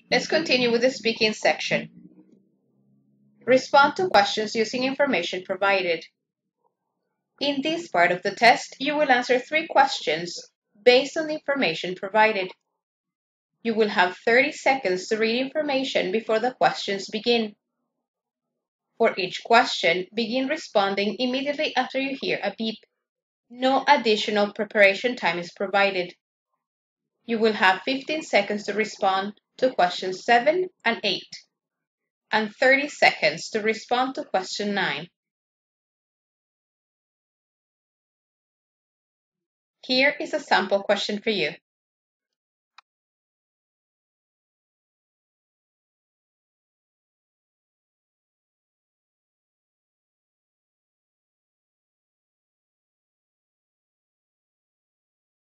Let's continue with the speaking section. Respond to questions using information provided. In this part of the test, you will answer 3 questions based on the information provided. You will have 30 seconds to read information before the questions begin. For each question, begin responding immediately after you hear a beep. No additional preparation time is provided. You will have 15 seconds to respond to questions 7 and 8, and 30 seconds to respond to question 9. Here is a sample question for you.